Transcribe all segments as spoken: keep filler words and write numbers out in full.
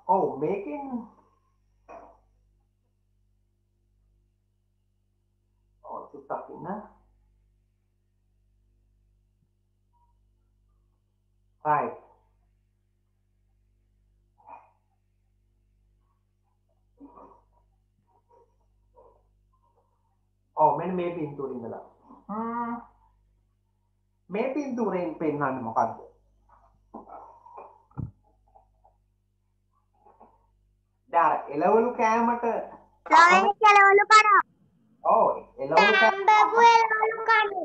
ඔව් මේකෙන් ඔව් චුට්ටක් ඉන්න right ඔව් මෙන්න මේ පින්තූරේ ඉඳලා හ්ම් මේ පින්තූරයෙන් පෙන්වන්නේ මොකද්ද දැන් එළවලු කෑමට Loe එළවලු කනවා. ඔව් එළවලු කෑමබු එළවලු කනවා.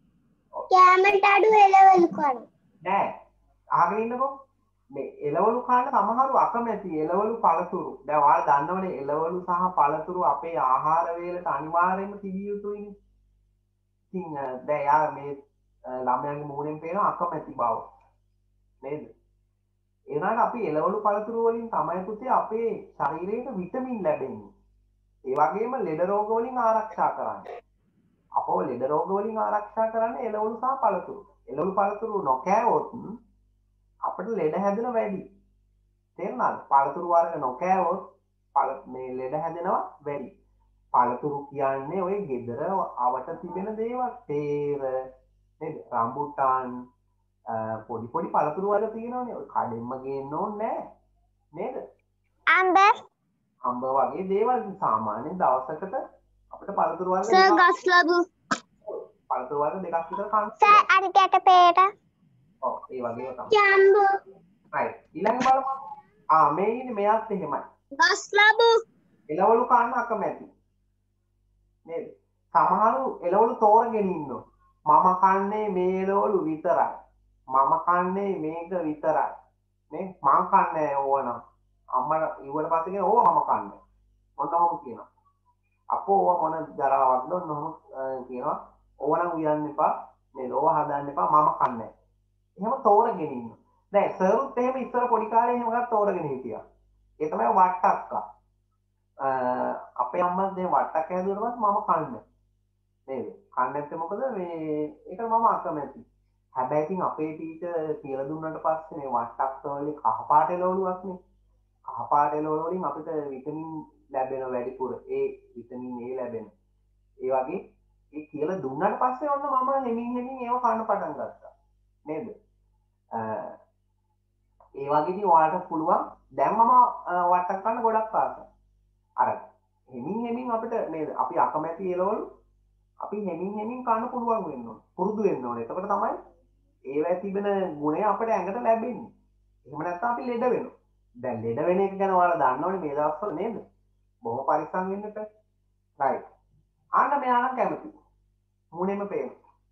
කෑමට අඩු එළවලු කනවා. නෑ අහගෙන ඉන්නකෝ මේ එළවලු කාන්න සමහරු අකමැති එළවලු පළතුරු දැන් ඔයාලා දන්නවනේ එළවලු සහ පළතුරු අපේ ආහාර වේලට අනිවාර්යයෙන්ම තිබිය යුතුයිනේ ඉතින් දැන් යා මේ ළමයාගේ මූණෙන් පේන අකමැති බව නේද ඒ වුණාට අපි එළවලු පළතුරු වලින් තමයි පුතේ අපේ ශරීරයට විටමින් ලැබෙන්නේ ඒ වගේම ලෙඩ රෝග වලින් ආරක්ෂා කරන්නේ අපෝ ලෙඩ රෝග වලින් ආරක්ෂා කරන්නේ එළවලු සහ පළතුරු එළවලු පළතුරු නොකෑවොත් අපිට ලෙඩ හැදෙන වැඩි තේරුණාද පළතුරු වර්ග නොකෑවොත් පළ මේ ලෙඩ හැදෙනවා වැඩි පළතුරු කියන්නේ ඔය ගෙදර අවට තිබෙන දේවල් peer නේද රම්බුටාන් පොඩි පොඩි පළතුරු වර්ග තියෙනවානේ ඔය කඩෙන්ම ගේන්න ඕනේ නේද අඹ අඹ වගේ දේවල් සාමාන්‍ය දවසකට අපිට පළතුරු වර්ග සර් ගස් ලැබු පළතුරු වර්ග දෙකක් විතර කන්න සර් අරිකට පේට ඔව් ඒ වගේම තමයි ජම්බු right ඊළඟ බලමු ආ මේ ඉන්නේ මෙයාත් එහෙමයි ගස් ලැබු එළවලු කන්න අකමැති නේද සමහරු එළවලු තෝරගෙන ඉන්නවා මම කන්නේ මේ එළවලු විතරයි මම කන්නේ මේක විතරයි නේ මම කන්නේ ඕවනම් අම්මට ඉවර පස්සේ කියන ඕව මම කන්නේ මොනවම කියනවා අපෝ ඕව මොන ජරාවක්ද ඔන්නෝම කියනවා ඕවනම් උයන්න එපා මේ ලෝව හදන්න එපා මම කන්නේ එහෙම තෝරගෙන ඉන්නවා දැන් සර්ුත් එහෙම ඉස්සර පොඩි කාලේ එහෙම ගත්ත තෝරගෙන හිටියා ඒ තමයි වට්ටක්කා අපේ අම්මා දැන් වට්ටක් හැදුවට මම කන්නේ නේද කන්නේ නැත්නම් මොකද මේ ඒක මම අකමැති හැබැයි ඉතින් අපේ ටීචර් කියලා දුන්නාට පස්සේ මේ වට්ටක් වලේ කහ පාට එළවලුවක් නේ කහ පාට එළවලු වලින් අපිට විටමින් ලැබෙන වැඩිපුර ඒ විටමින් A ලැබෙන ඒ වගේ ඒ කියලා දුන්නාට පස්සේ ඔන්න මම හෙමින් හෙමින් ඒව කන්න පටන් ගත්තා නේද ඒ වගේදී ඔයාලට පුළුවන් දැන් මම වට්ටක් කන්න ගොඩක් ආසයි අර හෙමින් හෙමින් අපිට නේද අපි අකමැති එළවලු අපි හෙමින් හෙමින් කන්න පුළුවන් වෙන්න ඕන පුරුදු වෙන්න ඕනේ එතකොට තමයි ඒවැ තිබෙන ගුණය අපිට ඇඟට ලැබෙන්නේ එහෙම නැත්නම් අපි ලෙඩ වෙනවා දැන් ලෙඩ වෙන එක ගැන ඔයාලා දන්නවනේ මේ දවස්වල නේද බොහොම පරිස්සම් වෙන්න එපා right ආන්න මෙයා නම් කැමති මුණෙම පේන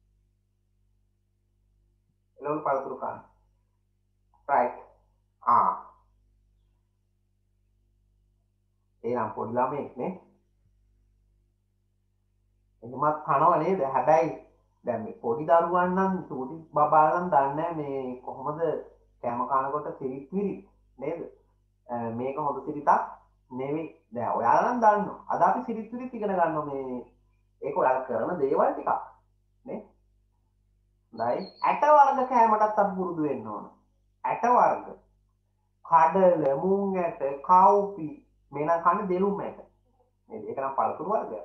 එළවලු පළතුරු කන්න right ආ එහෙනම් පොඩි ළමෙක් නේ එහෙමත් කනවා නේද හැබැයි දැන් මේ පොඩි දරුවන් නම් සූටි බබාලා නම් දන්නේ මේ කොහොමද කැම කනකොට සිරිත් විරි නේද මේක හොඳ සිරිතක් නෙවෙයි දැන් ඔයාලා නම් දන්නවා අද අපි සිරිත් විරිත් ඉගෙන ගන්නවා මේ ඒක ඔයාලා කරන දේවල් ටිකක් නේ right ඇට වර්ග කෑමටත් අපි පුරුදු වෙන්න ඕන ඇට වර්ග කඩල මුං ඇට කව්පි මේනම් කන්නේ දෙලුම් ඇට නේද ඒක නම් පළතුරු වර්ගයක්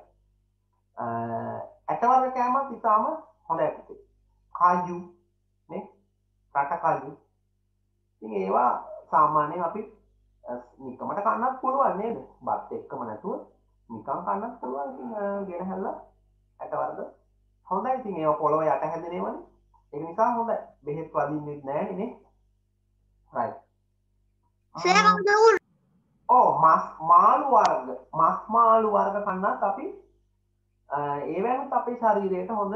ඇට වර්ග කෑමත් ඉතාම හොඳයි පුතේ කාජු නේ රට කාජු ඉතින් ඒවා සාමාන්‍යයෙන් අපි නිකමට කන්නත් පුළුවන් නේද බත් එක්කම නැතුව නිකන් කන්නත් පුළුවන් ඉතින් ගෙනහැල්ලා ඇට වර්ග හොඳයි ඉතින් ඒවා පොළොව යට හැදෙනේවනේ ඒක නිසා හොඳයි බෙහෙත් වදින්නේ නැහැ නේ right සර් ඕ මස් මාළු වර්ග මස් මාළු වර්ග කන්නත් අපි ඒවැනුත් අපේ ශරීරයට හොඳ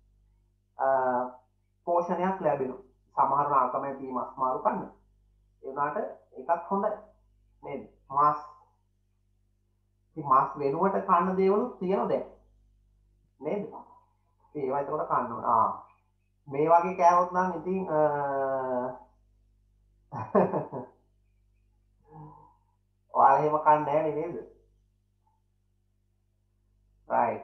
පෝෂණයක් ලැබෙනවා සමහර ආකමැති මස් මාළු කන්න ඒ වුණාට ඒකත් හොඳයි නේද මාස් ඉතින් මාස් වෙනුවට කන්න දේවලුත් තියෙනවා දැන් නේද ඒවා ඒකට කන්න ඕන ආ මේ වගේ කෑවොත් නම් ඉතින් ඔයාලා එහෙම කන්නේ නැහැ නේද right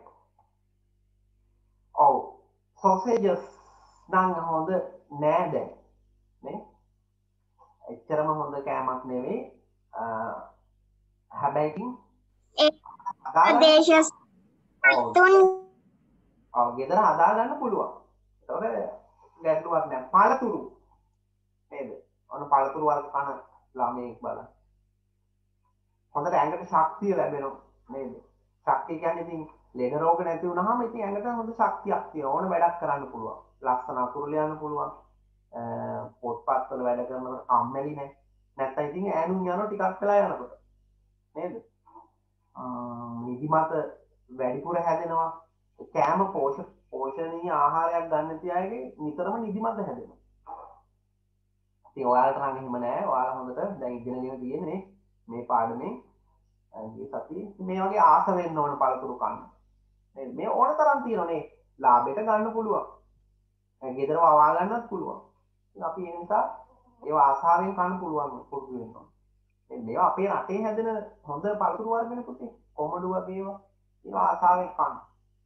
ඔව් sausages නම් හොඳ නෑ දැන් නේ එච්චරම හොඳ කෑමක් නෙවෙයි හැබැයි ඉතින් ඒ හදාගන්න ප්‍රදේශ ඔව් තුන් ඔව් ගෙදර හදාගන්න පුළුවන්. ඒතකොට ගැටලුවක් නැහැ. පළතුරු නේද? ඔන්න පළතුරු වර්ග කන ළමයෙක් බලන්න. හොඳට ඇඟට ශක්තිය ලැබෙනවා නේද? ශක්තිය කියන්නේ ඉතින් ලෙඩ රෝග නැති වුනහම ඉතින් ඇඟට හොඳ ශක්තියක් තියෙනවා. ඕන වැඩක් කරන්න පුළුවන්. ලස්සන අකුරු ලියන්න පුළුවන්. පොත්පත් වල වැඩ කරනකොට කම්මැලි නැහැ. නැත්නම් ඉතින් ඈනුම් යනවා ටිකක් වෙලා යනකොට. නේද? නිදිමත වැඩිපුර හැදෙනවා. කෑම පෝෂ පෝෂණීය ආහාරයක් ගන්න නැති අයගේ නිතරම නිදිමත හැදෙනවා. ඉතින් ඔයාලට නම් එහෙම නෑ. ඔයාලා හොඳට දැන් ඉගෙනගෙන තියෙන්නේ මේ පාඩමේ මේ සතියේ මේ වගේ ආස වෙන්න ඕන පළතුරු කන්න. නේද? මේ ඕන තරම් තියෙනනේ. ලාභයට ගන්න පුළුවන්. ගෙදර වවා ගන්නත් පුළුවන්. ඉතින් අපි ඒ නිසා ඒවා ආසාවෙන් කන්න පුළුවන් පුරුදු වෙන්න ඕන. මේවා අපේ රටේ හැදෙන හොඳ පළතුරු වර්ගනේ පුතේ. කොමඩු වගේ ඒවා. ඒවා ආසාවෙන් කන්න.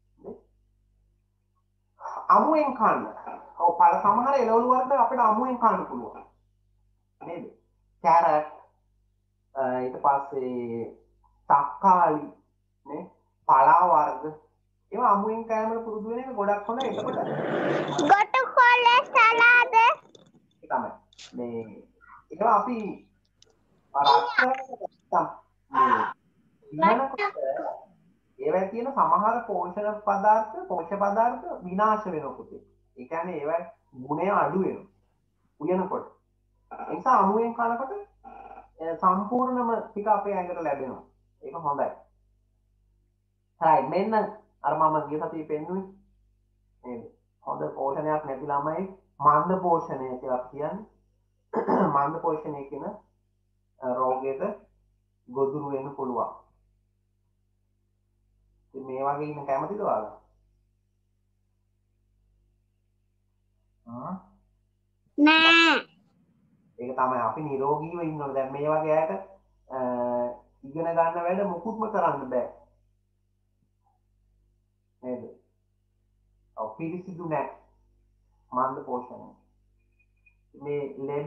අමුවෙන් කන්න. ඔව් පළ සමහර එළවලු වර්ග අපිට අමුවෙන් කන්න පුළුවන්. නේද? කැරට් ඊට පස්සේ තක්කාලි නේ පලා වර්ග ඒවා අමුවෙන් කෑමට පුරුදු වෙන එක ගොඩක් හොඳයි. එතකොට ගොටුකොළ සලාද තමයි මේ ඒවා අපි රත්තරන් මේ ඉන්නකොට ඒවා තියෙන සමහර පෝෂණ පදාර්ථ පෝෂ්‍ය පදාර්ථ විනාශ වෙනවා පුතේ. ඒ කියන්නේ ඒවා ගුණය අඩු වෙනවා. උයනකොට. ඒ නිසා අමුවෙන් කනකොට සම්පූර්ණම ටික අපේ ඇඟට ලැබෙනවා. ඒක හොඳයි. හරි මෙන්න අර මම ගිය සතියේ පෙන්නුවේ නේද? හොඳ පෝෂණයක් නැති ළමයි මන්ද පෝෂණය කියලා කියන්නේ. මන්ද පෝෂණය කියන රෝගයට ගොදුරු වෙන්න පුළුවන්. ඉතින් මේ වගේ ඉන්න කැමතිද ඔයාලා? ආ නෑ ඒක තමයි අපි නිරෝගීව ඉන්න ඕනේ. දැන් මේ වගේ අයට ඉගෙන ගන්න වැඩ මුකුත්ම කරන්න බෑ. නේද? ඔව් පිළිසිදු නෑ. මන්ද පෝෂණය. මේ ලෙඩ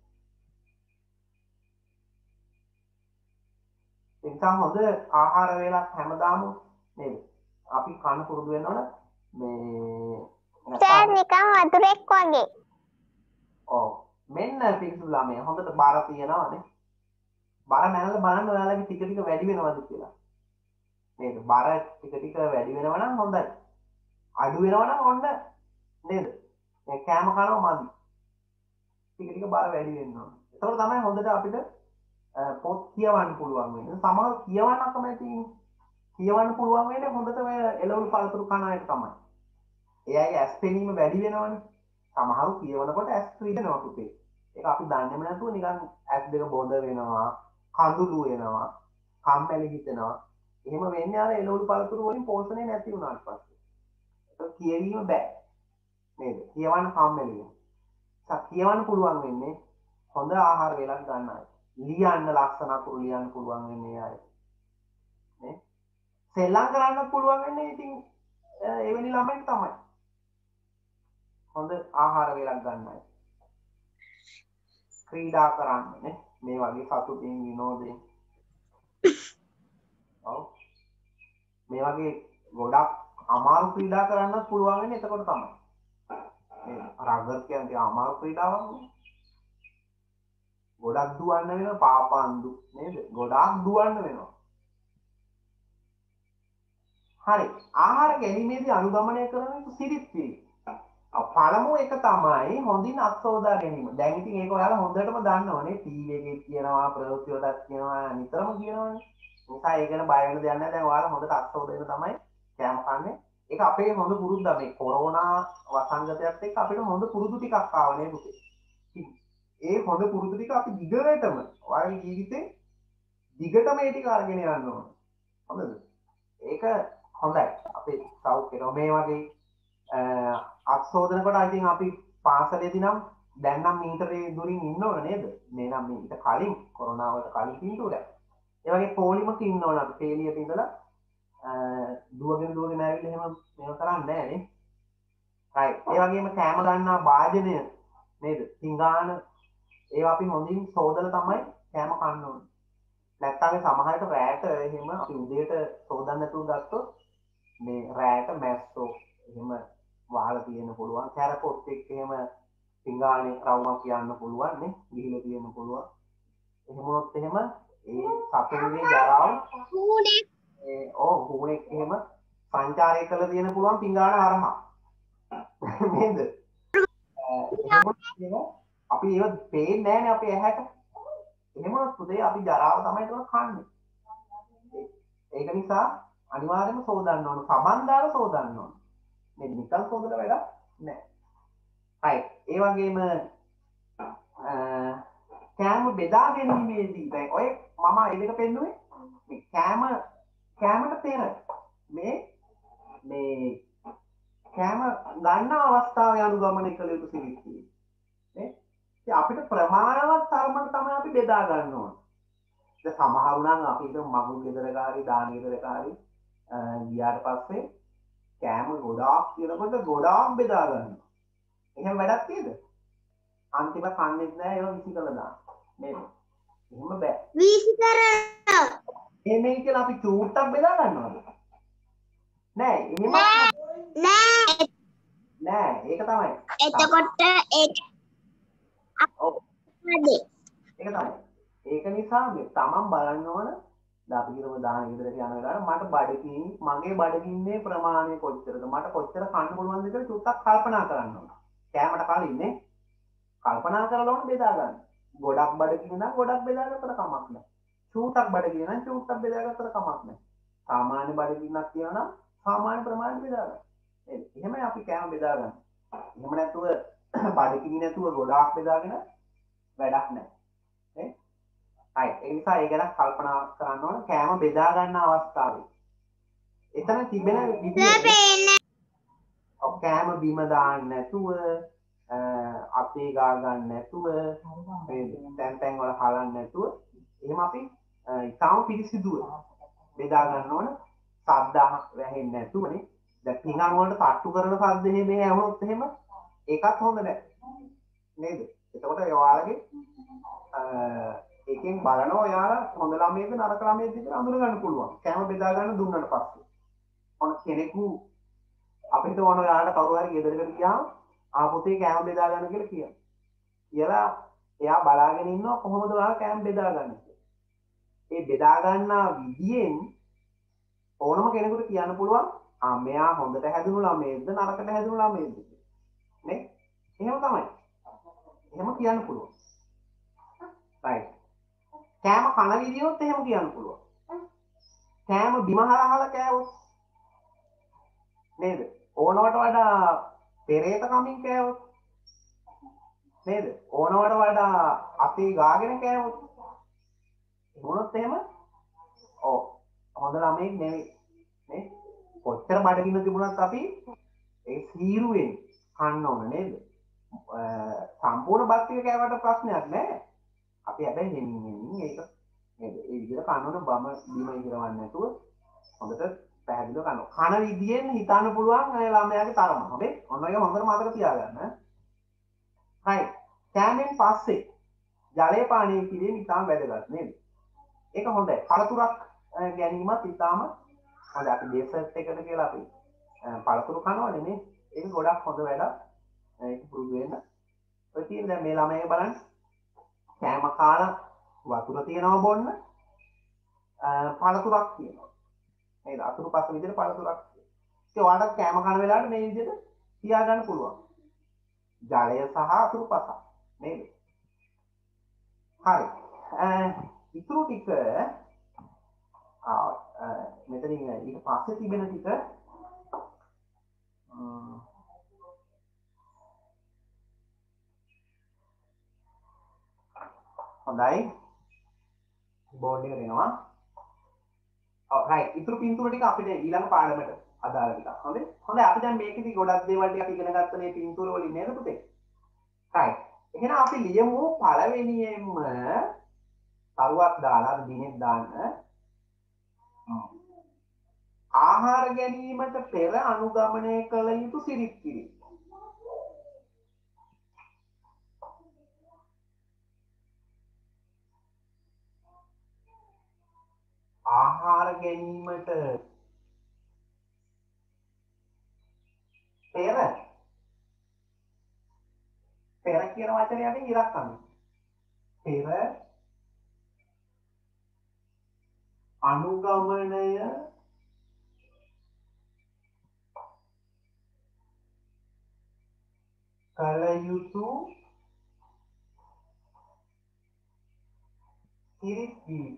එතන හොඳ ආහාර වේලක් හැමදාම නේද? අපි කන්න පුරුදු වෙන්න ඕන මේ සර් නිකන් වතුරෙක් වගේ. ඔව් මෙන්න පිළිසු ළමයා හොඳට බාර තියනවානේ. බාර නැනලා බලන්න ඔයාලගේ ටික ටික වැඩි වෙනවද කියලා. නේද? බාර ටික ටික වැඩි වෙනවා නම් හොඳයි. අඩු වෙනවා නම් ඔන්න නේද? මේ කෑම කනවා මදි. ටික ටික බාර වැඩි වෙන්න ඕන. ඒතකොට තමයි හොඳට අපිට පොත් කියවන්න පුළුවන් වෙන්නේ. සමහර කියවන්න අකමැතිනේ. කියවන්න පුළුවන් වෙන්නේ හොඳට ඔය එළවලු පළතුරු කන අය තමයි. එයාගේ ඇස් පෙනීම වැඩි වෙනවනේ. සමහරු කියවනකොට ඇස් රිදෙනවා පුතේ. ඒක අපි දන්නේම නැතුව නිකන් ඇස් දෙක බොඳ වෙනවා, කඳුළු වෙනවා, කම්මැලි හිතෙනවා. එහෙම වෙන්නේ අර එළවලු පළතුරු වලින් පෝෂණය නැති වුණාට පස්සේ. ඒක කියවීම බෑ. නේද? කියවන්න කම්මැලි වෙනවා. කියවන්න පුළුවන් වෙන්නේ හොඳ ආහාර වේලක් ගන්න අය. ලියන්න ලස්සන අකුරු ලියන්න පුළුවන් වෙන්නේ අය. නේ? සෙල්ලම් කරන්න පුළුවන් වෙන්නේ ඉතින් එවැනි ළමයින් තමයි. හොඳ ආහාර වේලක් ගන්න අය. ක්‍රීඩා කරන්න නේ. මේ වගේ සතුටින් විනෝදයෙන්. ඔව්. මේ වගේ ගොඩක් අමාරු ක්‍රීඩා කරන්නත් පුළුවන් වෙන්නේ එතකොට තමයි. මේ රගර් කියන්නේ අමාරු ක්‍රීඩාවක් නේ. ගොඩක් දුවන්න වෙනවා පාපන්දු නේද? ගොඩාක් දුවන්න වෙනවා. හරි. ආහාර ගැනීමේදී අනුගමනය කරන සිරිත් පිළිවෙල. පළමු එක තමයි හොඳින් අත්සෝදා ගැනීම. දැන් ඉතින් ඒක ඔයාලා හොඳටම දන්නවනේ. ටීවී එකේ කියනවා, ප්‍රවෘත්ති වලත් කියනවා, නිතරම කියනවනේ. නිසා ඒක ගැන බය වෙන්න දෙයක් නැහැ. දැන් ඔයාලා හොඳට අත්සෝදාගෙන තමයි කෑම කන්නේ. ඒක අපේ හොඳ පුරුද්දක්. මේ කොරෝනා වසංගතයත් එක්ක අපිට හොඳ පුරුදු ටිකක් ආවනේ පුතේ. ඒ හොඳ පුරුදු ටික අපි දිගටම ඔයාලගේ ජීවිතේ දිගටම මේ ටික අරගෙන යන්න ඕන. හොඳද? ඒක හොඳයි. අපේ සෞඛ්‍යය මේ වගේ අත්සෝදන කොට I think අපි පාසලේදී නම් දැන් නම් මීටරේ දුරින් ඉන්න ඕන නේද? මේ නම් මේ ඊට කලින් කොරෝනා වලට කලින් පින්තූර. ඒ වගේ පොලිමක ඉන්න ඕන අපි පේලියට ඉඳලා දුවගෙන දුවගෙන ඇවිල්ලා එහෙම මේව කරන්නේ නැහැ නේ. right. ඒ වගේම කෑම ගන්නා වාදනය නේද? සිඟාන ඒවා අපි හොඳින් සෝදලා තමයි කෑම කන්න ඕනේ. නැත්තම් මේ සමහරට රැට එහෙම අපි උදේට සෝදන්න නැතුව ගත්තොත් මේ රැට මැස්සෝ එහෙම වහලා තියෙන්න පුළුවන්. කැරපොත් එක්ක එහෙම සිංගානේ රවුමක් කියන්න පුළුවන් නේ. ගිහිලා තියෙන්න පුළුවන්. එහෙම වුණොත් එහෙම ඒ සතුන්ගේ ජරාව හුනේ ඒ ඔව් හුණෙක් එහෙම සංචාරය කළ තියෙන පුළුවන් පිංගාන හරහා. නේද? එහෙම වුණොත් අපි ඒව පේන්නේ නැහැනේ අපේ ඇහැට. එහෙම වුණොත් පුතේ අපි ජරාව තමයි ඒක කන්නේ. ඒක නිසා අනිවාර්යයෙන්ම සෝදන්න ඕන. සබන් දාලා සෝදන්න ඕන. මේ නිකන් සෝදලා වැඩක් නැහැ. right. ඒ වගේම කෑම බෙදා ගැනීමේදී දැන් ඔය මම ඒ දෙක පෙන්නුවේ මේ කෑම කෑමට පෙර මේ මේ කෑම ගන්න අවස්ථාවේ අනුගමනය කළ යුතු සිරිත් තියෙනවා. නේ? ඉතින් අපිට ප්‍රමාණවත් තරමට තමයි අපි බෙදා ගන්න ඕන. ඒ සමහරු නම් අපි හිතමු මගුල් ගෙදරකාරී දාන ගෙදරකාරී ගියාට පස්සේ කෑම ගොඩාක් කියනකොට ගොඩාක් බෙදා ගන්නවා. එහෙම වැඩක් තියෙද? අන්තිම කන්නේත් නැහැ ඒවා විසි කළා දාන්න. නේද? එහෙම බෑ. වීසි කරනවා. එහෙමයි කියලා අපි චූට්ටක් බෙදා ගන්නවද? නෑ. එහෙම නෑ. නෑ. ඒක තමයි. එතකොට ඒක ඔව්. හරි. ඒක තමයි. ඒක නිසා මේ තමන් බලන්න ඕන දැන් අපි හිතමු දාන ගෙදරට යන වෙලාවට මට බඩගිනි මගේ බඩගින්නේ ප්‍රමාණය කොච්චරද? මට කොච්චර කන්න පුළුවන්ද කියලා චුට්ටක් කල්පනා කරන්න ඕන. කෑමට කලින් නේ කල්පනා කරලා ඕන බෙදා ගන්න. ගොඩක් බඩගිනි නම් ගොඩක් බෙදාගත්තට කමක් නැහැ. චූටක් බඩගිනි නම් චූටක් බෙදාගත්තට කමක් නැහැ. සාමාන්‍ය බඩගින්නක් තියෙනවා නම් සාමාන්‍ය ප්‍රමාණය බෙදා ගන්න. නේද? එහෙමයි අපි කෑම බෙදා ගන්න. එහෙම නැතුව බඩගිනි නැතුව ගොඩාක් බෙදාගෙන වැඩක් නැහැ. නේ? හරි. ඒ නිසා ඒ ගැන කල්පනා කරන්න ඕන කෑම බෙදා ගන්න අවස්ථාවේ. එතන තිබෙන විදිය ඔව් කෑම බිම දාන්න නැතුව අපේ ගා ගන්න නැතුව මේ තැන් තැන් වල හලන්න නැතුව එහෙම අපි ඉතාම පිරිසිදුව බෙදා ගන්න ඕන ශබ්ද වැහෙන්නේ නැතුවනේ දැන් පිඟන් වලට තට්ටු කරන ශබ්ද එහෙම ඇහුනොත් එහෙම ඒකත් හොඳ නැහැ නේද එතකොට ඔයාලගේ එකෙන් බලනවා ඔයාලා හොඳ ළමයේද නරක ළමයේද කියලා අඳුර ගන්න පුළුවන් කෑම බෙදා ගන්න දුන්නට පස්සේ ඔන්න කෙනෙකු අපිට ඕන ඔයාලට කවුරු හරි ගෙදරකට ගියාම ආපොතේ කෑම බෙදා ගන්න කියලා කියනවා. කියලා එයා බලාගෙන ඉන්නවා කොහොමද ඔයා කෑම බෙදාගන්නේ කියලා. ඒ බෙදා ගන්නා විදියෙන් ඕනම කෙනෙකුට කියන්න පුළුවන් ආ මෙයා හොඳට හැදුණු ළමයෙක්ද නරකට හැදුණු ළමයෙක්ද කියලා. නේ? එහෙම තමයි. එහෙම කියන්න පුළුවන්. right. කෑම කන විදියොත් එහෙම කියන්න පුළුවන්. කෑම බිම හරහලා කෑවොත් නේද? ඕනවට වඩා පෙරේත කමින් කෑවොත් නේද? ඕනවට වඩා අපේ ගාගෙන කෑවොත් මොනොත් එහෙම ඔව් හොඳ ළමෙක් නෙවෙයි නේ? කොච්චර බඩගින්න තිබුණත් අපි ඒ සීරුවෙන් කන්න ඕන නේද? සම්පූර්ණ බත් ටික කෑවට ප්‍රශ්නයක් නැහැ. අපි හැබැයි හෙමින් හෙමින් ඒක නේද? ඒ විදිහට කන්න ඕන බම බීම ඉදරවන්නේ නැතුව හොඳට පැහැදිලිව කනවා. කන විදියෙන් හිතන්න පුළුවන් ඒ ළමයාගේ තරම. හොඳේ. ඔන්න ඔය හොඳට මතක තියාගන්න. right. කෑමෙන් පස්සේ ජලය පානය කිරීම ඉතාම වැදගත් නේද? ඒක හොඳයි. පළතුරක් ගැනීමත් ඉතාම හොඳයි. අපි ඩෙසර්ට් එකට කියලා අපි පළතුරු කනවනේ නේ. ඒක ගොඩක් හොඳ වැඩක්. ඒක පුරුදු වෙන්න. ඔය තියෙන දැන් මේ ළමයි බලන්න. කෑම කාලා වතුර තියනවා බොන්න. පළතුරක් තියෙනවා. නේද? අතුරු පස්ස විදිහට පළතුරක්. ඒ ඔයාලට කෑම කන වෙලාවට මේ විදිහට තියාගන්න පුළුවන්. ජලය සහ අතුරු පස. නේද? හරි. ඉතුරු ටික ආ මෙතනින් ඊට පස්සේ තිබෙන ටික හොඳයි. බෝඩ් එක දෙනවා. right ඉතුරු පින්තූර ටික අපිට ඊළඟ පාඩමට අදාළ ටික. හොඳේ. හොඳයි අපි දැන් මේකෙදි ගොඩක් දේවල් ටික අපි ඉගෙන ගත්ත මේ පින්තූර වලින් නේද පුතේ? right. එහෙනම් අපි ලියමු පළවෙනියෙන්ම කරුවක් දාලා දිනෙත් දාන්න. ආහාර ගැනීමට පෙර අනුගමනය කළ යුතු සිරිත් කිරීම. ආහාර ගැනීමට පෙර පෙර කියන වචනයට ඉරක් අන්න. පෙර අනුගමනය කළ යුතු සිරිත් වී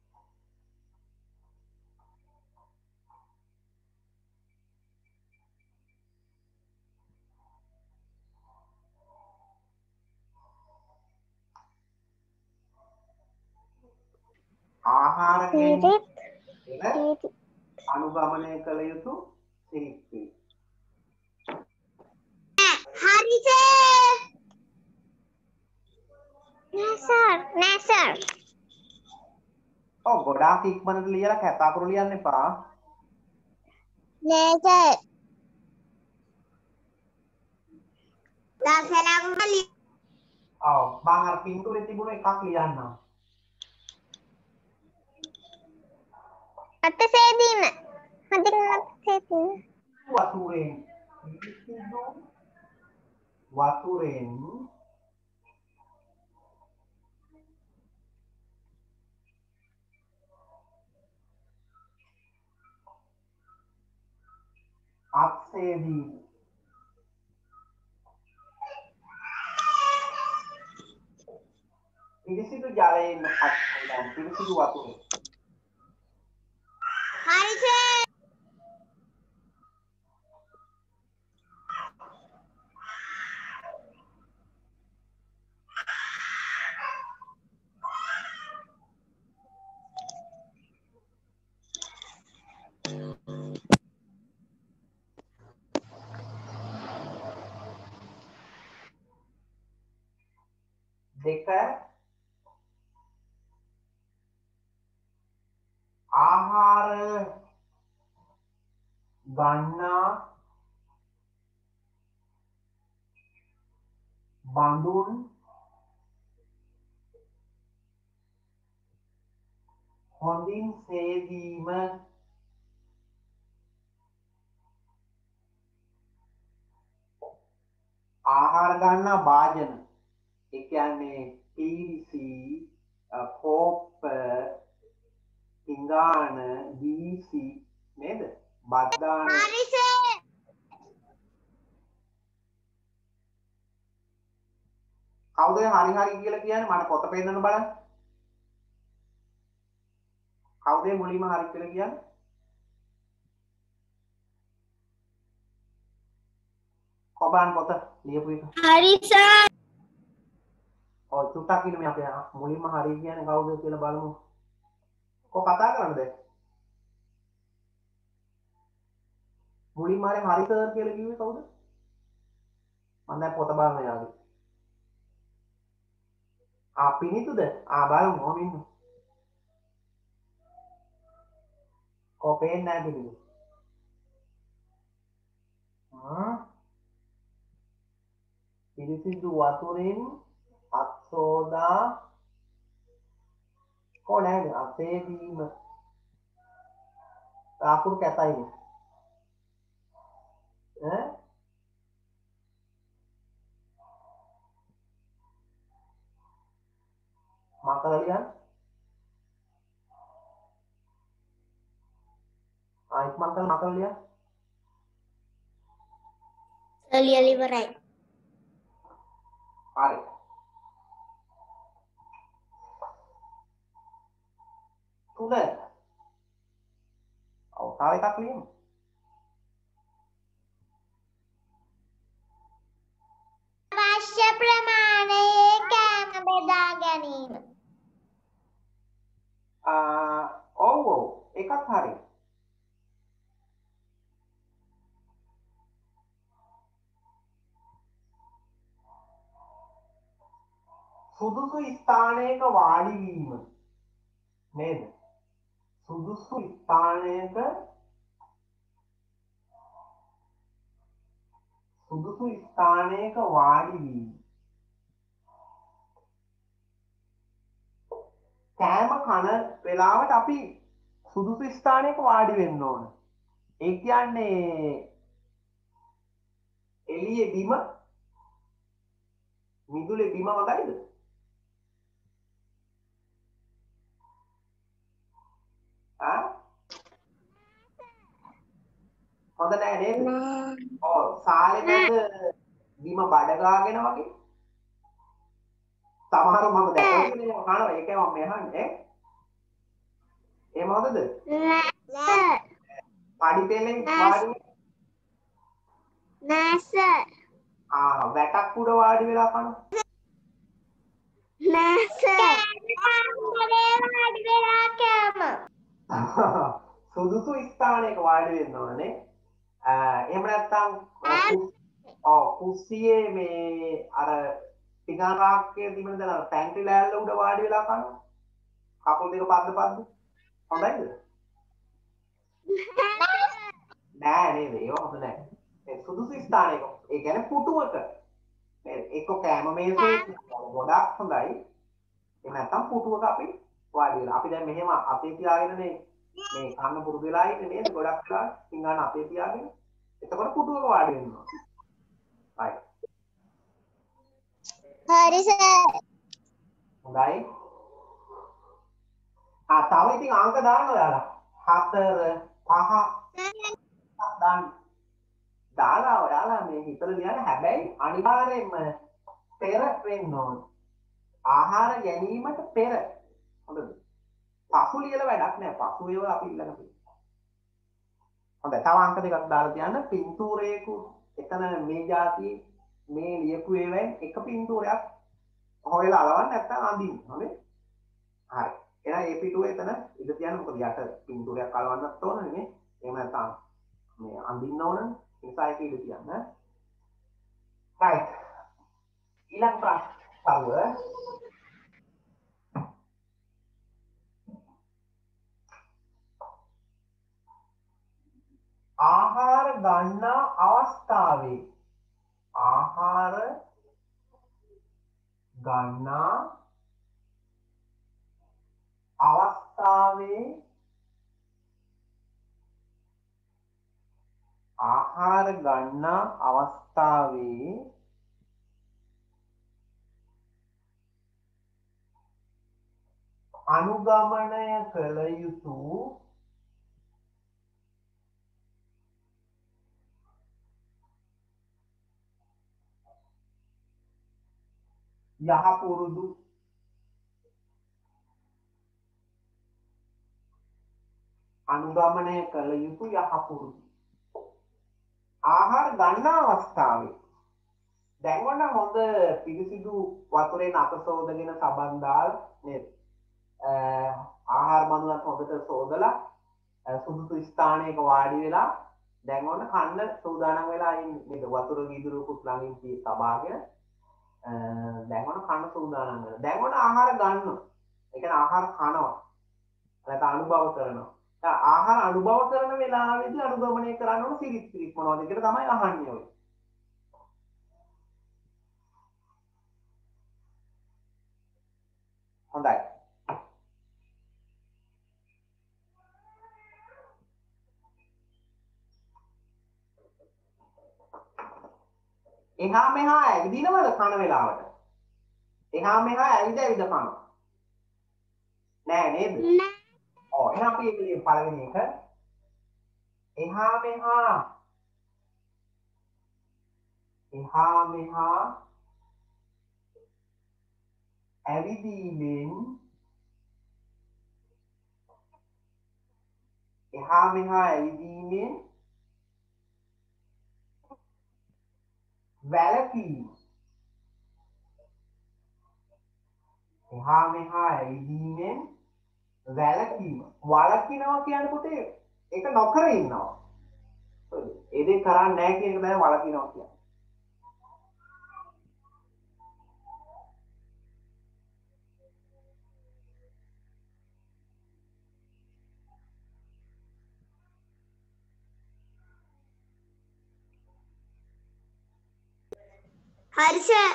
ආහාර ගැනීම අනුගමනය කළ යුතු සිරිත් වී. හරි සර්. නෑ සර් නෑ සර්. ඔව් ගොඩාක් ඉක්මනට ලියලා කැතාපුරු ලියන්න එපා. නෑ සර්. ලස්සනම ලි. ඔව් මම අර පින්තූරේ තිබුණ එකක් ලියන්නම්. අත සේදීම. හදින් අත සේදීම. වතුරෙන් වතුරෙන් අත්සේදී පිරිසිදු ජලයෙන් අත්සේදන් පිරිසිදු වතුරෙන්. හරි සර්. දෙක ආහාර ගන්නා බඳුන් හොඳින් සේදීම ආහාර ගන්නා භාජන ඒ කියන්නේ පීරිසි කෝප්ප පිඟාන දීසි නේද බද්දාන හරි සර්. කවුද හරි හරි කියලා කියන්නේ මට පොත පෙන්නන්න බලන්න කවුද මුලින්ම හරි කියලා කියන්නේ කොබන් පොත ලියපු එක හරි සර්. ඔය චුට්ටක් ඉන්න මේ අපේ මුලින්ම හරි කියන්නේ කවුද කියලා බලමු කො කතා කරන්නද මුලින්ම හරි හරි සර් කියලා කිව්වේ කවුද මම දැන් පොත බලන්න යාළුවෝ ආ පිනිතුද ආ බලමු මොමින් ඉන්න කො පේන්නේ නැහැ පිනිතු ආ පිරිසිදු වතුරෙන් අත් සෝදා කො නැහැ අතේදීම ආකුරු කැතයිනේ ඈ මකලියන් ආයිත් මකල් මකලියන් ලියලා ඉවරයි. හරි තුන ඔව් තව එකක් ලියමු අවශ්‍ය ප්‍රමාණයේ කෑම බෙදා ගැනීම. ආ ඔව් ඔව් එකක් හරි සුදුසු ස්ථානයක වාඩි වීම නේද සුදුසු ස්ථානයක සුදුසු ස්ථානයක වාඩි වීම කෑම කන වෙලාවට අපි සුදුසු ස්ථානයක වාඩි වෙන්න ඕන. ඒ කියන්නේ එළියේ බිම මිදුලේ බිම හොඳයිද? ආ හොඳ නෑ නේද? ඔව් සාලේ මැද බිම බඩ ගාගෙන වගේ. සමහරව මම දැකලා තියෙනවා කනවා ඒකයි මම අහන්නේ. එහෙම හොඳද? නෑ පාඩි පෙලෙන් වාඩි නෑ සර් ආ වැටක් උඩ වාඩි වෙලා කනවා. නෑ සර් වාඩි වෙලා කෑම සුදුසු ස්ථානයක වාඩි වෙන්න ඕනේ. එහෙම නැත්නම් ඔව් කුස්සියේ මේ අර පිඟාන රාක්කයේ තිබෙන දන පැන්ට්‍රි ලෑල්ල උඩ වාඩි වෙලා කනවා. කකුල් දෙක පද්ද පද්ද. හොඳයිද? නෑ නේද? ඒව හොඳ නෑ. ඒ සුදුසු ස්ථානයක ඒ කියන්නේ පුටුවක. නේද? එක්ක කෑම මේසෙ ගොඩක් හොඳයි. එහෙම නැත්නම් පුටුවක අපි වාඩි වෙලා. අපි දැන් මෙහෙම අපේ තියාගෙනනේ මේ කන්න පුරුදු වෙලා ඉන්නේ නේද? ගොඩක් වෙලා පිඟාන අපේ තියාගෙන. එතකොට පුටුවක වාඩි වෙනවා. right. හරි සර් හොඳයි. ආ තව ඉතින් අංක දාන්න ඔයාලා. හතර පහ දාන්න. දාලා ඔයාලා මේ හිතලා ලියන්න හැබැයි අනිවාර්යයෙන්ම පෙර වෙන්න ඕන. ආහාර ගැනීමට පෙර. හොඳද? පසු ලියලා වැඩක් නෑ. පසු ඒවා අපි ඉල්ලන්න තියෙනවා. හොඳයි. තව අංක දෙකක් දාලා තියන්න. පින්තූරයක එතන මේ જાති මේ ලියපු ඒවායින් එක පින්තූරයක් හොයලා අලවන්න නැත්නම් අඳින්න. හොඳේ? හරි. එහෙනම් ඒ පිටුවේ එතන ඉඳ තියන්න මොකද යට පින්තූරයක් අලවන්නත් ඕනනේ නේ. එහෙම නැත්නම් මේ අඳින්න ඕනනේ. ඒ නිසා ඒක ඉඳ තියන්න. right. ඊළඟ ප්‍රශ්නව ආහාර ගන්නා අවස්ථාවේ ආහාර ගන්නා අවස්ථාවේ ආහාර ගන්නා අවස්ථාවේ අනුගමනය කළ යුතු යහපුරුදු අනුගමනය කළ යුතු යහපුරුදු ආහාර ගන්නා අවස්ථාවේ දැන් ඔන්න හොඳ පිරිසිදු වතුරෙන් අත සෝදගෙන සබන් දාලා නේද ආහාර බඳුනත් හොඳට සෝදලා සුදුසු ස්ථානයක වාඩි වෙලා දැන් ඔන්න කන්න සූදානම් වෙලා ඉන්නේ නේද වතුර වීදුරුවකුත් ළඟින් කී තබාගෙන දැන් ඔන්න කන්න සූදානම් වෙලා දැන් ඔන්න ආහාර ගන්නවා ඒ කියන්නේ ආහාර කනවා නැත්නම් අනුභව කරනවා දැන් ආහාර අනුභව කරන වෙලාවෙදී අනුගමනය කරන්න ඕන සිරිත් සිරිත් මොනවද කියලා තමයි අහන්නේ ඔය හොඳයි එහා මෙහා ඇවිදිනවද කන වෙලාවට එහා මෙහා ඇවිද ඇවිද කනවා නෑ නේද නෑ ඔව් එහෙනම් අපි මේ පළවෙනි එක එහා මෙහා එහා මෙහා ඇවිදීමෙන් එහා මෙහා ඇවිදීමෙන් වැළකීම එහා මෙහා ඇවිදීමෙන් වැළකීම වළකිනවා කියන්නේ පුතේ ඒක නොකර ඉන්නවා ඒ දේ කරන්නේ නැහැ කියන එක තමයි වළකිනවා කියන්නේ හරි සර්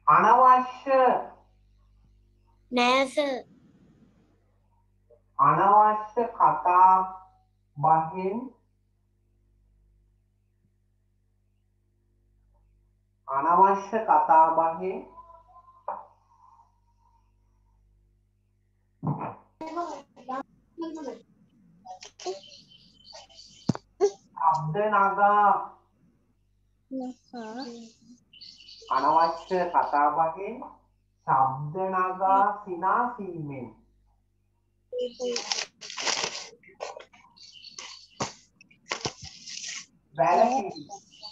අනවශ්‍ය නෑ සර්. අනවශ්‍ය කතා බහෙන් අනවශ්‍ය කතා බහෙන් ශබ්ද නගා අනවශ්‍ය කතා බහෙන් ශබ්ද නගා සිනාසීමෙන් වැළකී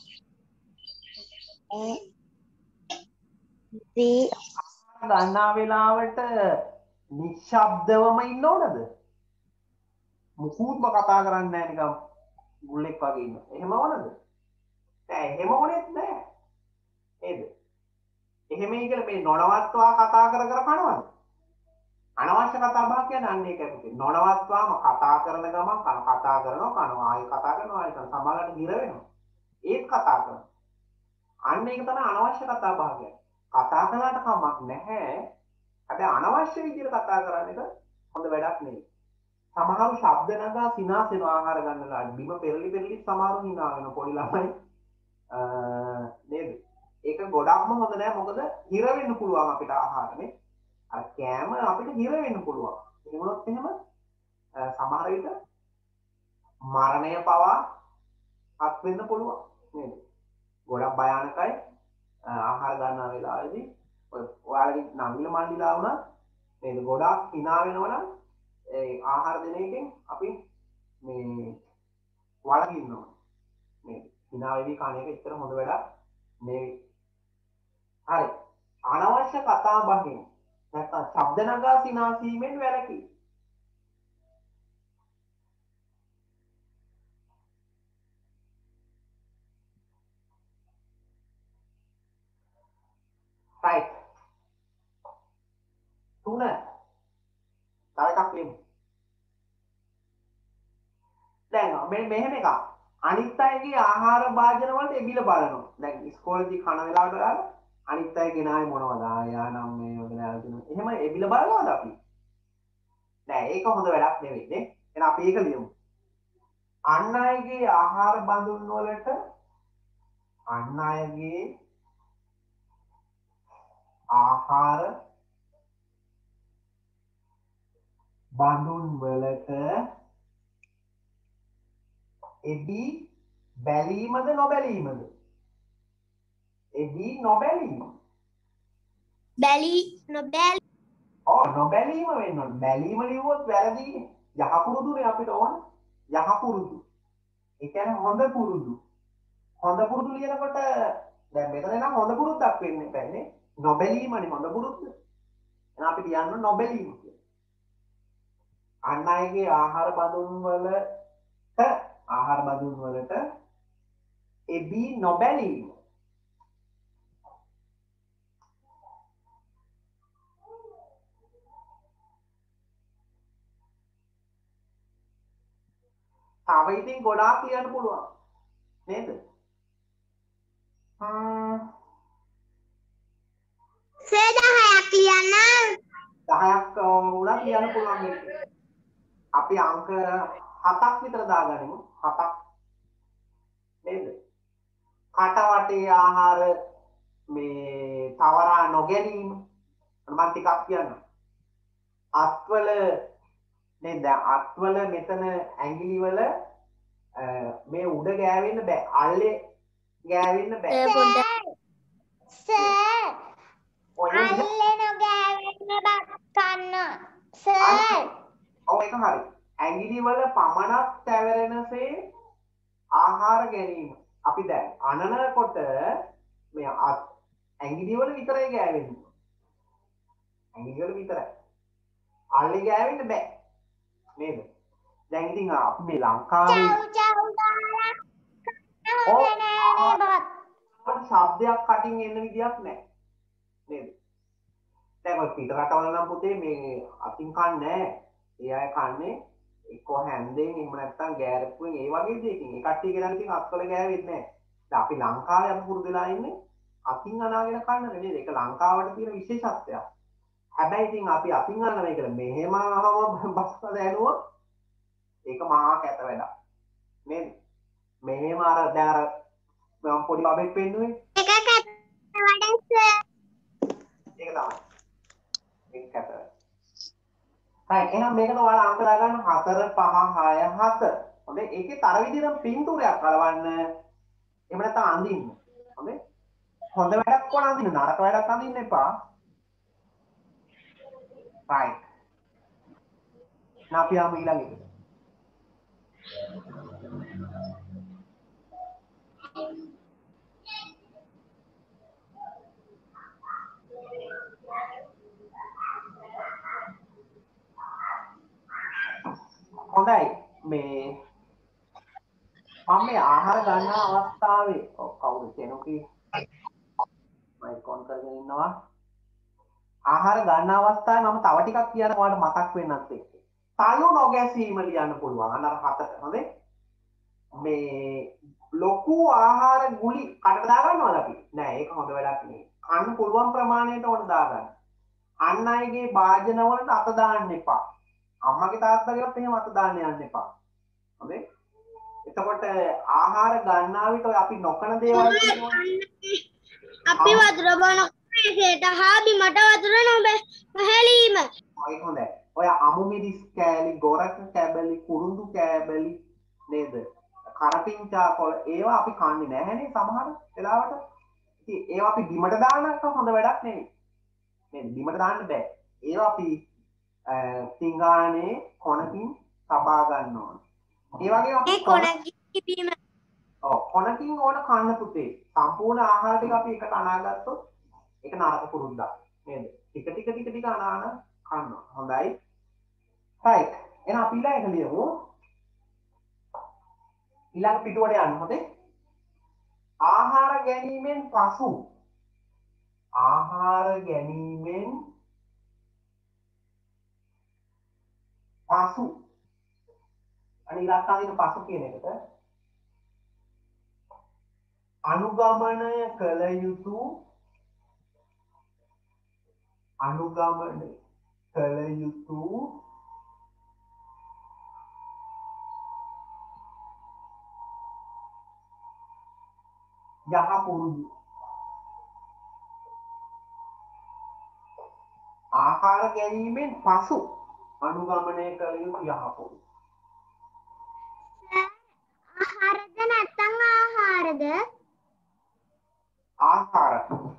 ගන්නා වෙලාවට නිශ්ශබ්දවම ඉන්න ඕනද? මුකුත්ම කතා කරන්නේ නැහැ නිකන් ගුල්ලෙක් වගේ ඉන්න. එහෙම ඕනද? නෑ එහෙම ඕනෙත් නෑ. නේද? එහෙම ඉගෙන මේ නොනවත්වා කතා කර කර කනවද? අනවශ්‍ය කතා බහ කියන්නේ අන්න ඒක ඇතුලේ. නොනවත්වාම කතා කරන ගමන් කන කතා කරනවා කනවා ආයෙ කතා කරනවා ආයෙ කන සමහරවිට හිර වෙනවා. ඒත් කතා කරනවා. අන්න ඒක තමයි අනවශ්‍ය කතා බහ කියන්නේ. කතා කළාට කමක් නැහැ. හැබැයි අනවශ්‍ය විදිහට කතා කරන එක හොඳ වැඩක් නෙවෙයි. සමහරව ශබ්ද නගා සිනාසෙන ආහාර ගන්නලා බිම පෙරලි පෙරලි සමහරව hina වෙන පොඩි ළමයි නේද? ඒක ගොඩක්ම හොඳ නෑ මොකද හිර වෙන්න පුළුවන් අපිට ආහාරනේ. අර කෑම අපිට හිර වෙන්න පුළුවන්. ඒ වුණොත් එහෙම සමහර විට මරණය පවා අත් වෙන්න පුළුවන් නේද? ගොඩක් භයානකයි ආහාර ගන්න වෙලාවේදී ඔයාලගේ නංගිල මල්ලිලා වුණා නේද? ගොඩක් hina වෙනවනම් ඒ ආහාර දෙන එකෙන් අපි මේ වළකින්න ඕනේ. නේද? hina වෙවි කණ එක ඇත්තට හොඳ වැඩක් නෙවෙයි. හරි. අනවශ්‍ය කතා බහින් නැත්නම් ශබ්ද නගා සිනාසීමෙන් වැළකී. right. තුන. තව එකක් ලියමු. දැන් මේ මෙහෙම එකක්. අනිත් අයගේ ආහාර භාජන වලට එබිල බලනවා. දැන් ඉස්කෝලේදී කන වෙලාවට ගාලා අනිත් අය ගෙනාවේ මොනවද? ආයා නම් මේ වගේ ආයතන. එහෙම එබිල බලනවද අපි? නෑ ඒක හොඳ වැඩක් නෙවෙයි නේ. එහෙනම් අපි ඒක ලියමු. අන් අයගේ ආහාර බඳුන් වලට අන් අයගේ ආහාර බඳුන් වලට එබි බැලීමද නොබැලීමද? එබි නොබැලීම. බැලී නොබැලී. ඔව් නොබැලීම වෙන්න ඕනේ. බැලීම ලියුවොත් වැරදිනේ. යහපුරුදුනේ අපිට ඕන. යහපුරුදු. ඒ කියන්නේ හොඳ පුරුදු. හොඳ පුරුදු ලියනකොට දැන් මෙතන නම් හොඳ පුරුද්දක් වෙන්න එපානේ. නොබැලීමනේ හොඳ පුරුද්ද. එහෙනම් අපි කියන්න නොබැලීම කියලා. අන් අයගේ ආහාර බඳුන් වලට ආහාර බඳුන් වලට එබි නොබැලීම. තව ඉතින් ගොඩාක් කියන්න පුළුවන් නේද? හ්ම් සර් දහයක් ලියන්න. දහයක් උනත් ලියන්න පුළුවන් මේක. අපි අංක හතක් විතර දාගනිමු. හතක් නේද? කට වටේ ආහාර මේ තවරා නොගැනීම. මම ටිකක් කියන්නම්. අත්වල නේද? අත්වල මෙතන ඇඟිලි වල මේ උඩ ගෑවෙන්න බෑ. අල්ලේ ගෑවෙන්න බෑ. සර් අල්ලේ නොගෑවෙන්න බත් කන්න. සර් ඔව් ඒක හරි. ඇඟිලි වල පමණක් තැවරෙනසේ ආහාර ගැනීම. අපි දැන් අනනකොට මේ ඇඟිලි වල විතරයි ගෑවෙන්නේ. ඇඟිලි වල විතරයි. අල්ලේ ගෑවෙන්න බෑ. නේද? දැන් ඉතින් අපි මේ ලංකාවේ චව් චව් ගාලා ඔව් නෑ බත්. ශබ්දයක් කටින් එන්න විදියක් නැහැ. නේද? දැන් ඔය පිට රටවල නම් පුතේ මේ අතින් කන්නේ නැහැ. ඒ අය කන්නේ එක්කෝ හැන්දෙන් එහෙම නැත්නම් ගෑරප්පුවෙන් ඒ වගේ දෙයකින්. ඒ කට්ටිය ගෙනල්ලා ඉතින් අත්වල ගෑවෙන්නේ නැහැ. දැන් අපි ලංකාවේ අපි පුරුදු වෙලා ඉන්නේ අතින් අනාගෙන කන්න නේද? ඒක ලංකාවට තියෙන විශේෂත්වයක්. හැබැයි ඉතින් අපි අතින් අන්න මේක මෙහෙම අහම බස්සලා දැනුවොත් ඒක මහා කැත වැඩක්. නේද? මෙහෙම අර දැන් අර මම පොඩි බබෙක් වෙන්නුවේ. ඒක කැත වැඩක් සර්. ඒක තමයි. මේක කැත. හරි එහෙනම් මේකට ඔයාලා අංක දාගන්න හතර පහ හය හත. හොඳේ ඒකේ තර විදිහට පින්තූරයක් කලවන්න. එහෙම නැත්නම් අඳින්න. හොඳේ හොඳ වැඩක් ඕන අඳින්න නරක වැඩක් අඳින්න එපා. right. now අපි යමු ඊළඟ එකට. හොඳයි මේ මම මේ ආහාර ගන්න අවස්ථාවේ ඔව් කවුද කෙනෙකුගේ මයික් ඔන් කරගෙන ඉන්නවා ආහාර ගන්න අවස්ථාවේ මම තව ටිකක් කියන ඔයාලට මතක් වෙන්නත් එක්ක තලු නොගැසීම ලියන්න පුළුවන් අන්න අර හතට හොඳේ මේ ලොකු ආහාර ගුලි කඩට දාගන්නවද අපි නෑ ඒක හොඳ වැඩක් නෙවෙයි කන්න පුළුවන් ප්‍රමාණයට ඕන දාගන්න අන් අයගේ භාජන වලට අත දාන්න එපා අම්මගේ තාත්තගේවත් එහෙම අත දාන්න යන්න එපා හොඳේ එතකොට ආහාර ගන්නා විට ඔය අපි නොකන දේවල් අපි වතුර බොන මේසෙට හාබි මට වතුර නොහැලීම ඒක හොඳයි ඔය අමු මිරිස් කෑලි ගොරක කැබලි කුරුඳු කෑබලි නේද කරපිංචා කොළ ඒවා අපි කන්නේ නැහැනේ සමහර වෙලාවට ඉතින් ඒවා අපි බිමට දාන්නත් හොඳ වැඩක් නෙවෙයි නේද බිමට දාන්න බෑ ඒවා අපි පිංගානේ කොනකින් සබා ගන්න ඕන ඒ වගේ අපි කොනකින් කිපීම ඔව් කොනකින් ඕන කන්න පුතේ සම්පූර්ණ ආහාර ටික අපි එකට අනාගත්තොත් ඒක නරක පුරුද්දක් නේද ටික ටික ටික ටික අනාන කන්නවා හොඳයි right එහෙනම් අපි ඊළඟ එක ලියමු ඊළඟ පිටුවට යන්න හොඳේ ආහාර ගැනීමෙන් පසු ආහාර ගැනීමෙන් පසු අනේ ඉලක්කයෙන් පසු කියන එකට අනුගමනය කළ යුතු අනුගමනය කළ යුතු යහපුරුදු ආහාර ගැනීමෙන් පසු අනුගමනය කළ යුතු යහපුරුදු ආහාරද නැත්නම් ආහාරද ආහාර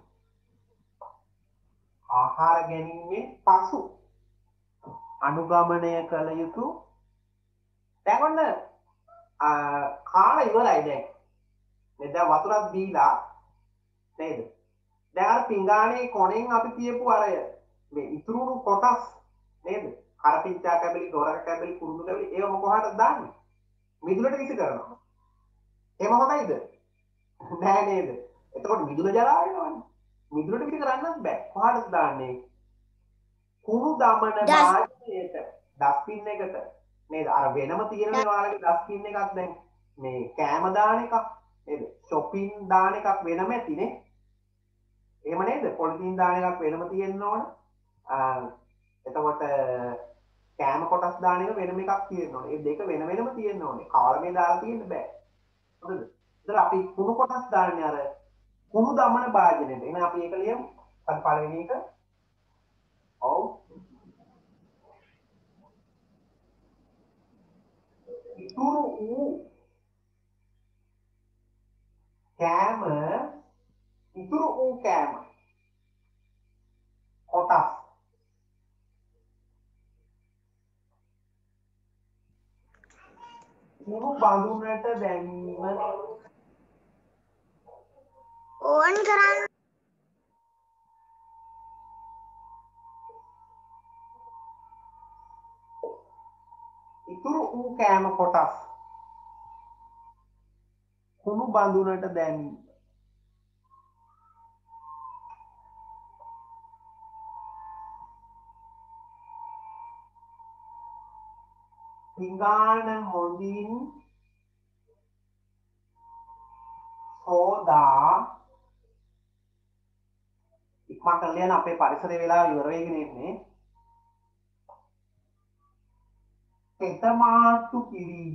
ආහාර ගැනීමෙන් පසු අනුගමනය කළ යුතු දැන් ඔන්න කාලා ඉවරයි දැන් නේද වතුරක් දීලා නේද දැන් අර පිංගානේ කොණෙන් අපි තියපු අර මේ ඉතුරුණු කොටස් නේද කරපිංචා කැබලි ගොරක කැබලි කුරුඳු කැබලි ඒව මොකහටද දාන්නේ මිදුලට විසි කරනවා එහෙම හොඳයිද නෑ නේද එතකොට මිදුල ජරා වෙනවනේ මිදුලට විසි කරන්නත් බෑ කොහටද දාන්නේ කුණු දමන භාජනයට ඩස්බින් එකට නේද අර වෙනම තියෙනනේ ඔයාලගේ ඩස්බින් එකක් දැන් මේ කෑම දාන එකක් නේද shopping දාන එකක් වෙනම ඇතිනේ එහෙම නේද පොලිතින් දාන එකක් වෙනම තියෙන්න ඕන එතකොට කෑම කොටස් දාන එක වෙනම එකක් තියෙන්න ඕනේ. ඒ දෙක වෙන වෙනම තියෙන්න ඕනේ. කාලමේ දාලා තියෙන්න බෑ. හරිද? ඒතර අපි කුණු කොටස් දාන්නේ අර කුණු දමන භාජනෙට. එහෙනම් අපි ඒක ලියමු. අද පළවෙනි එක. ඔව්. ඉතුරු වූ කෑම ඉතුරු වූ කෑම කොටස් කුණු බඳුනට දැමීම ඕන් කරන්න ඉතුරු වූ කෑම කොටස් කුණු බඳුනට දැමීම පිඟාන හොඳින් සෝදා මම කරලා යන අපේ පරිසරය වෙලා ඉවර වෙගෙන ඉන්නේ. තෙතමාතු කිරීම.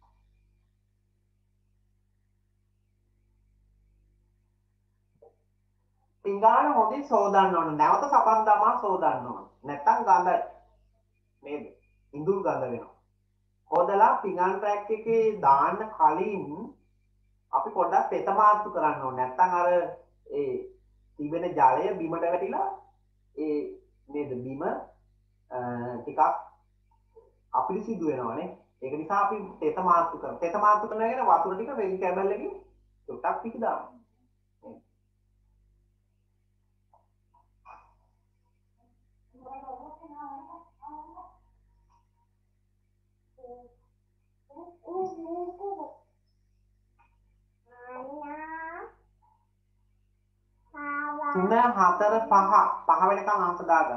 පිඟාන හොඳින් සෝදන්න ඕන. නැවත සපන් දමා සෝදන්න ඕන. නැත්තම් ගඳයි. නේද? ඉඳුල් ගඳ වෙනවා. හොදලා පිඟාන රැක් එකේ දාන්න කලින් අපි පොඩ්ඩක් තෙතමාතු කරන්න ඕන. නැත්තම් අර ඒ තිබෙන ජලය බිමට වැටිලා ඒ නේද බිම ටිකක් අපිරිසිදු වෙනවානේ. ඒක නිසා අපි තෙතමාතු කරනවා. තෙතමාතු කරනගෙන වතුර ටික වෙලි කැබල් එකකින් ටොටක් ටික දානවා. තුන හතර පහ පහ වෙනකන් අංක දාගන්න.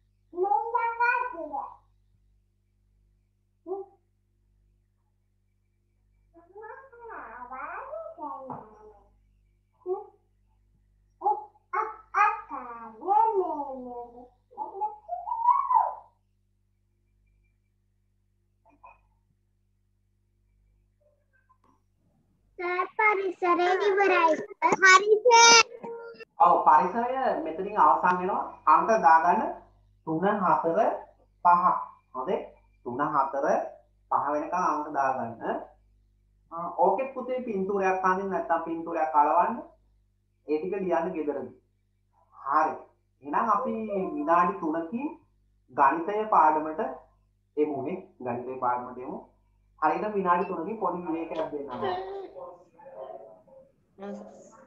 පරිසරය ඉවරයි. හරිද? ඔව් පරිසරය මෙතනින් අවසන් වෙනවා. අංක දාගන්න තුන හතර පහ. හොඳේ? තුන හතර පහ වෙනකන් අංක දාගන්න. ඕකෙත් පුතේ පින්තූරයක් අඳින්න නැත්නම් පින්තූරයක් අලවන්න. ඒ ටික ලියන්න ගෙදරදී. හරි. එහෙනම් අපි විනාඩි තුනකින් ගණිතය පාඩමට එමුනේ. ගණිතය පාඩමට එමු. හරියට විනාඩි තුනකින් පොඩි විවේකයක් දෙන්නම්.